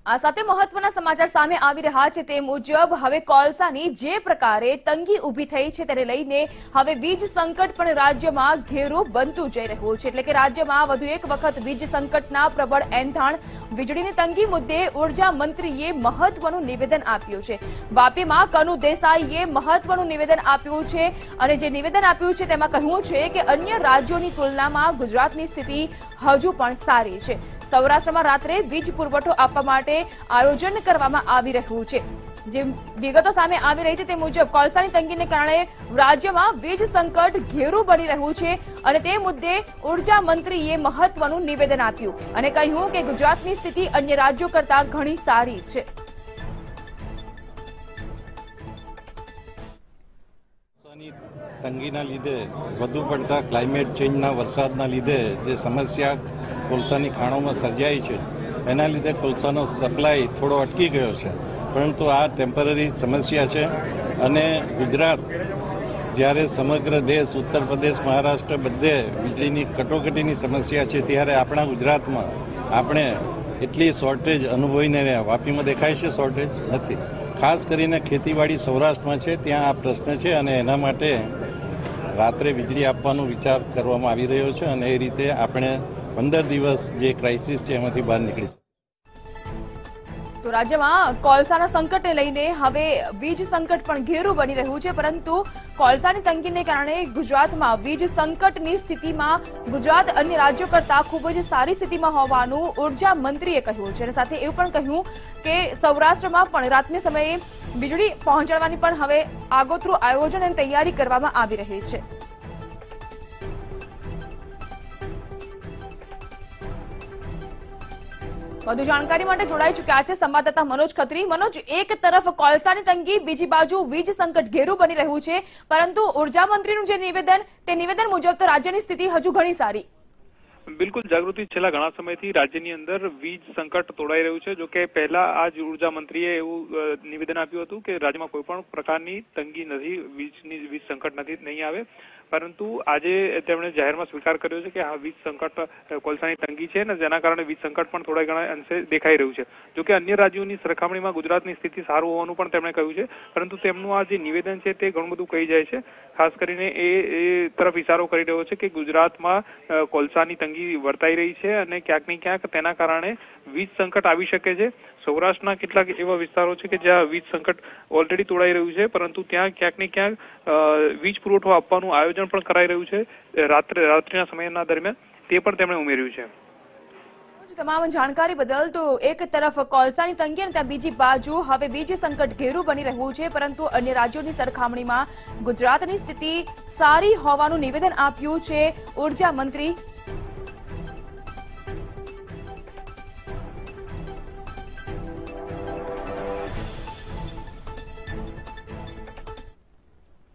આ સાથે મહત્વના સમાચાર સામે આવી રહ્યા છે તે મુજબ હવે કોલસાની જે પ્રકારે તંગી ઊભી થઈ છે તેને લઈને હવે વીજ સંકટ પણ રાજ્યમાં ઘેરું બનતું જઈ રહ્યું છે। એટલે કે રાજ્યમાં વધુ એક વખત વીજ સંકટના પ્રબળ એંધાણ। વીજળીની તંગી મુદ્દે ઉર્જા મંત્રીએ મહત્વનું નિવેદન આપ્યું છે। વાપીમાં કનુ દેસાઈએ મહત્વનું નિવેદન આપ્યું છે અને જે નિવેદન આપ્યું છે તેમાં કહ્યું છે કે અન્ય રાજ્યોની તુલનામાં ગુજરાતની સ્થિતિ હજુ પણ સારી છે। સૌરાષ્ટ્રમાં રાત્રે વીજ પુરવઠો આપવા માટે આયોજન કરવામાં આવી રહ્યું છે। જે વિગતો સામે આવી રહી છે તે મુજબ કોલસાની તંગીને કારણે રાજ્યમાં વીજ સંકટ ઘેરું બની રહ્યું છે અને તે મુદ્દે ઉર્જા મંત્રીએ મહત્વનું નિવેદન આપ્યું અને કહ્યું કે ગુજરાતની સ્થિતિ અન્ય રાજ્યો કરતા ઘણી સારી છે। તંગીના લીધે વધુ પડતા ક્લાઇમેટ ચેન્જના વરસાદના લીધે જે સમસ્યા કોલસાની ખાણોમાં સર્જાઈ છે એના લીધે કોલસાનો સપ્લાય થોડો અટકી ગયો છે, પરંતુ આ ટેમ્પરરી સમસ્યા છે અને ગુજરાત જ્યારે સમગ્ર દેશ ઉત્તર પ્રદેશ મહારાષ્ટ્ર બધે વીજળીની કટોકટીની સમસ્યા છે ત્યારે આપણા ગુજરાતમાં આપણે એટલી શોર્ટેજ અનુભવીને રહ્યા। વાપીમાં દેખાય છે શોર્ટેજ નથી, ખાસ કરીને ખેતીવાડી સૌરાષ્ટ્રમાં છે ત્યાં આ પ્રશ્ન છે અને એના માટે રાત્રે વીજળી આપવાનો વિચાર કરવામાં આવી રહ્યો છે અને એ રીતે આપણે 15 દિવસ જે ક્રાઇસિસ છે એમાંથી બહાર નીકળીશું। તો રાજ્યમાં કોલસાના સંકટને લઈને હવે વીજ સંકટ પણ ઘેરું બની રહ્યું છે, પરંતુ કોલસાની તંગીને કારણે ગુજરાતમાં વીજ સંકટની સ્થિતિમાં ગુજરાત અન્ય રાજ્યો કરતા ખૂબ જ સારી સ્થિતિમાં હોવાનું ઉર્જા મંત્રીએ કહ્યું છે અને સાથે એવું પણ કહ્યું કે સૌરાષ્ટ્રમાં પણ રાતના સમયે વીજળી પહોંચાડવાની પણ હવે આગોતરું આયોજન અને તૈયારી કરવામાં આવી રહી છે। વધુ જાણકારી માટે જોડાઈ ચૂક્યા છે સંવાદદાતા મનોજ ખત્રી। મનોજ, એક તરફ કોલસાની તંગી, બીજી બાજુ વીજ સંકટ ઘેરું બની રહ્યું છે, પરંતુ ઉર્જા મંત્રીનું જે નિવેદન તે નિવેદન મુજબ તો રાજ્યની સ્થિતિ હજુ ઘણી સારી। બિલકુલ જાગૃતિ, છેલ્લા ઘણા સમયથી રાજ્યની અંદર વીજ સંકટ તોડાઈ રહ્યું છે। જો કે પહેલા આજ ઉર્જા મંત્રીએ એવું નિવેદન આપ્યું હતું કે રાજ્યમાં કોઈ પણ પ્રકારની તંગી નથી, વીજ સંકટ નહીં આવે, પરંતુ આજે તેમણે જાહેરમાં સ્વીકાર કર્યો છે કે હા વીજ સંકટ કોલસાની તંગી છે અને જેના કારણે વીજ સંકટ પણ થોડા ઘણા અંશે દેખાઈ રહ્યું છે। જો કે અન્ય રાજ્યોની સરખામણીમાં ગુજરાતની સ્થિતિ સારું હોવાનું પણ તેમણે કહ્યું છે, પરંતુ તેમનું આ જે નિવેદન છે તે ઘણું બધું કહી જાય છે। ખાસ કરીને એ તરફ ઇશારો કરી રહ્યો છે કે ગુજરાતમાં કોલસાની તંગી વર્તાઈ રહી છે અને ક્યાંક ને ક્યાંક તેના કારણે વીજ સંકટ આવી શકે છે। સૌરાષ્ટ્રના કેટલાક એવા વિસ્તારો છે કે જ્યાં વીજ સંકટ ઓલરેડી તોડાઈ રહ્યું છે, પરંતુ ત્યાં ક્યાંક ને ક્યાંક વીજ પુરવઠો આપવાનું આયોજન પણ કરાઈ રહ્યું છે રાત્રિના સમયના દરમિયાન, તે પણ તેમણે ઉમેર્યું છે। તમામ જાણકારી બદલ। તો એક તરફ કોલસાની તંગી અને ત્યાં બીજી બાજુ હવે વીજ સંકટ ઘેરું બની રહ્યું છે, પરંતુ અન્ય રાજ્યોની સરખામણીમાં ગુજરાતની સ્થિતિ સારી હોવાનું નિવેદન આપ્યું છે ઉર્જા મંત્રી